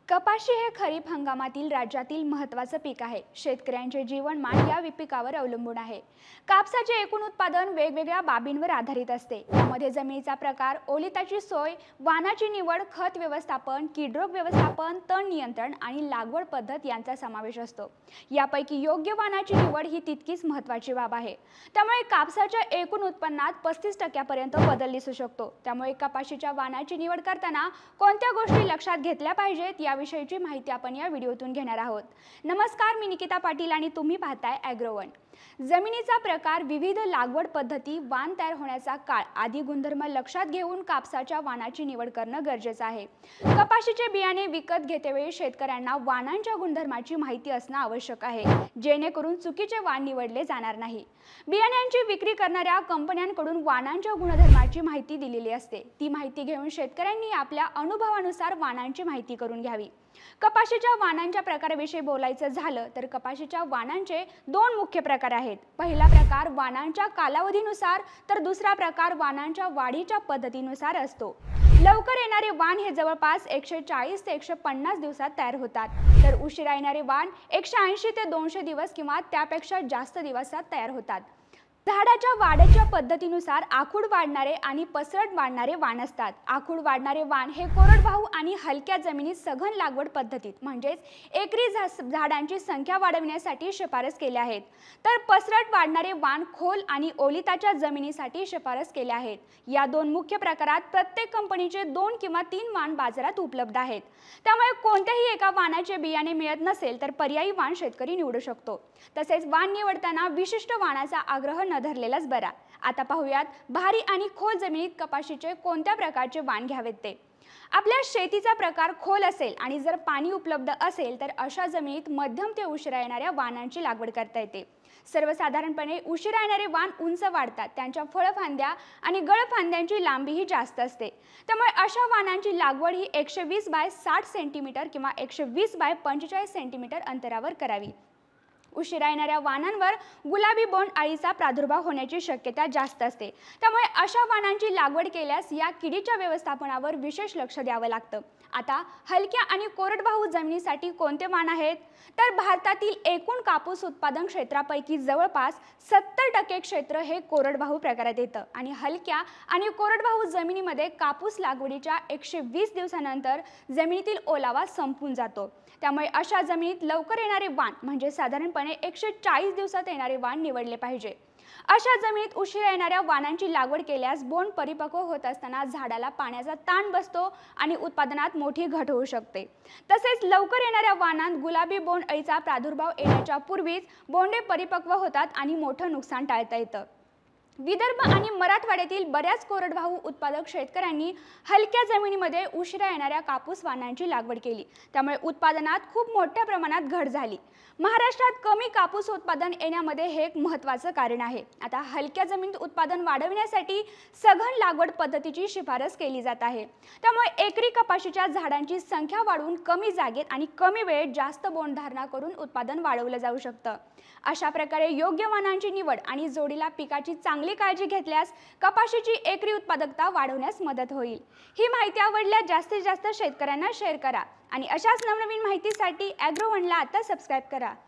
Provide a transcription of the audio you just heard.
कपाशी हे खरीप हंगामातील राज्यातील महत्त्वाचं पीक आहे। शेतकऱ्यांचे जीवनमान या पिकावर अवलंबून आहे। कापसाचे एकूण उत्पादन वेगवेगळ्या बाबींवर आधारित असते। यामध्ये जमिनीचा प्रकार, ओलिताची सोय, वाणाची निवड, खत व्यवस्थापन, कीडरोग व्यवस्थापन, तण नियंत्रण आणि लागवड पद्धत यांचा समावेश असतो। यापैकी योग्य वाणाची निवड ही तितकीच महत्त्वाची बाब आहे। त्यामुळे कापसाच्या एकूण उत्पन्नात 35% बदल दिसू शकतो। त्यामुळे कपाशीच्या वाणाची निवड करताना कोणत्या गोष्टी लक्षात घेतल्या पाहिजेत याविषयीची माहिती आपण या व्हिडिओतून घेणार आहोत। नमस्कार, मी निकिता पाटील आणि तुम्ही पाहताय ॲग्रोवन। जमिनीचा प्रकार, विविध लागवड पद्धती, वाण तयार होण्याचा काळ आदी गुणधर्म लक्षात घेऊन कापसाच्या वाणाची निवड करणं गरजेचं आहे। कपाशीचे बियाणे विकत घेतेवेळी शेतकऱ्यांना वाणांच्या गुणधर्माची माहिती असणं आवश्यक आहे, जेणेकरून चुकीचे वाण निवडले जाणार नाही। बियाण्यांची विक्री करणाऱ्या कंपन्यांकडून वाणांच्या गुणधर्माची माहिती दिलेली असते। ती माहिती घेऊन शेतकऱ्यांनी आपल्या अनुभवानुसार वाणांची माहिती करून घ्यावी। कपाशीच्या वाणांच्या प्रकाराविषयी बोलायचं झालं तर कपाशीच्या वाणांचे दोन मुख्य प्रकार आहेत। पहिला प्रकार वाणांच्या कालावधीनुसार तर दुसरा प्रकार वाणांच्या वाढीच्या पद्धतीनुसार असतो। लवकर येणारे वाण हे जवळपास 140 ते 150 दिवसात तयार होतात, तर उशिरा येणारे वाण 180 ते 200 दिवस किंवा त्यापेक्षा जास्त दिवसात तयार होतात। झाडाच्या वाढीच्या पद्धतीनुसार आखूड वाढणारे आणि पसरट वाढणारे वाण असतात। आखूड वाढणारे वाण हे कोरडवाहू आणि हलक्या जमिनीत सघन लागवड पद्धतीत म्हणजेच एकरी झाडांची संख्या वाढविण्यासाठी शिफारस केल्या आहेत, तर पसरट वाढणारे वाण खोल आणि ओलिताच्या जमिनीसाठी शिफारस केल्या आहेत। या दोन मुख्य प्रकारात प्रत्येक कंपनीचे 2 किंवा 3 वाण बाजारात उपलब्ध आहेत। त्यामुळे कोणत्याही एका वाणाचे बियाणे मिळत नसेल तर पर्यायी वाण शेतकरी निवडू शकतो। तसेच वाण निवडताना विशिष्ट वाणाचा आग्रह न धरलेलाच बरा। आता पाहूयात भारी आणि खोल जमिनीत कपाशीचे कोणत्या प्रकारचे वाण घ्यावेत ते। आपल्या शेतीचा प्रकार खोल असेल आणि जर पाणी उपलब्ध असेल तर अशा जमिनीत मध्यम ते उशिरा येणाऱ्या वाणांची लागवड करता येते। सर्वसाधारणपणे उशिरा येणारे वाण उंच वाढतात, त्यांच्या फळफांद्या आणि गळफांद्यांची लांबीही जास्त असते। त्यामुळे अशा वाणांची लागवड ही 120 बाय 60 सेंटीमीटर किंवा 120 बाय 45 सेंटीमीटर अंतरावर करावी। उशिरा येणाऱ्या वाणांवर गुलाबी बोंड अळीचा प्रादुर्भाव होण्याची शक्यता जास्त असते। त्यामुळे अशा वाणांची लागवड केल्यास या किडीच्या व्यवस्थापनावर विशेष लक्ष द्यावं लागतं। आता हलक्या आणि कोरडवाहू जमिनीसाठी कोणते वाण आहेत तर भारतातील एकूण कापूस उत्पादन क्षेत्रापैकी जवळपास 70% क्षेत्र हे कोरडवाहू प्रकारात येतं आणि हलक्या आणि कोरडवाहू जमिनीमध्ये कापूस लागवडीच्या 120 दिवसानंतर जमिनीतील ओलावा संपून जातो। त्यामुळे अशा जमिनीत लवकर येणारे वाण म्हणजे साधारणपणे 140 दिवसात येणारे वाण निवडले पाहिजे। अशा जमिनीत उशिरा येणाऱ्या वाणांची लागवड केल्यास बोंड परिपक्व होत असताना झाडाला पाण्याचा ताण बसतो आणि उत्पादनात मोठी घट होऊ शकते। तसेच लवकर येणाऱ्या वाणांत गुलाबी बोंड अळीचा प्रादुर्भाव येण्याच्या पूर्वीच बोंडे परिपक्व होतात आणि मोठं नुकसान टाळता येतं। विदर्भ आणि मराठवाड्यातील बऱ्याच कोरडवाहू उत्पादक शेतकऱ्यांनी हलक्या जमिनीमध्ये उशिरा येणाऱ्या कापूस वाणांची लागवड केली, त्यामुळे उत्पादनात खूप मोठ्या प्रमाणात घट झाली। महाराष्ट्रात कमी कापूस उत्पादन येण्यामध्ये हे एक महत्त्वाचं कारण आहे। आता हलक्या जमिनीत उत्पादन वाढविण्यासाठी सघन लागवड पद्धतीची शिफारस केली जात आहे। त्यामुळे एकरी कपाशीच्या झाडांची संख्या वाढवून कमी जागेत आणि कमी वेळेत जास्त बोंड धारणा करून उत्पादन वाढवलं जाऊ शकतं। अशा प्रकारे योग्य वाणांची निवड आणि जोडीला पिकाची चांगली काळजी घेतल्यास कपाशीची एकरी उत्पादकता वाढवण्यास मदत होईल। ही माहिती आवडल्यास जास्तीत जास्त शेतकऱ्यांना शेअर करा आणि अशाच नवनवीन माहितीसाठी ॲग्रोवनला आता सबस्क्राइब करा।